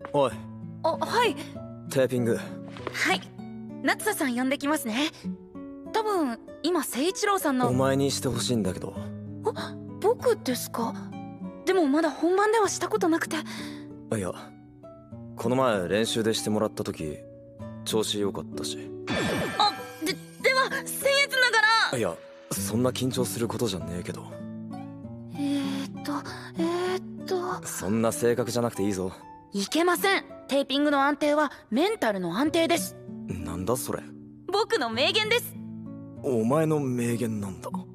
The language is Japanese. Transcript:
おい。 はい。 テーピング。 はい。夏沙さん呼んできますね。多分今誠一郎さんの。 お前にしてほしいんだけど。 僕ですか？でもまだ本番ではしたことなくて。 いや、この前練習でしてもらった時調子良かったし。 では僭越ながら。 いや、そんな緊張することじゃねえけど。そんな性格じゃなくていいぞ。 いけません。テーピングの安定はメンタルの安定です。 なんだそれ。 僕の名言です。 お前の名言なんだ。